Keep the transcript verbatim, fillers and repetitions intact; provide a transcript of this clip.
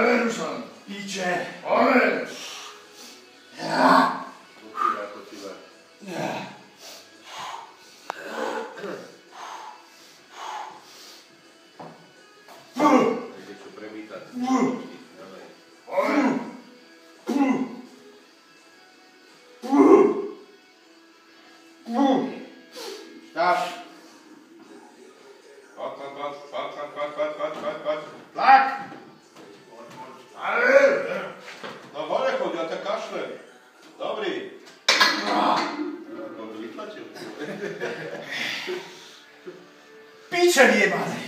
Ale Ruslan. Piče. Ale. Ja. Počívaj, počívaj. Ja. Ide čo premýtať. Ďalej. Ale. Štáš. Paď, paď, paď, paď, paď, paď, paď, paď, paď, paď. Tlak. Ale. No hore choď, ja ťa kašlem. Dobrý. No, to vytlačil. Piče vyjebané.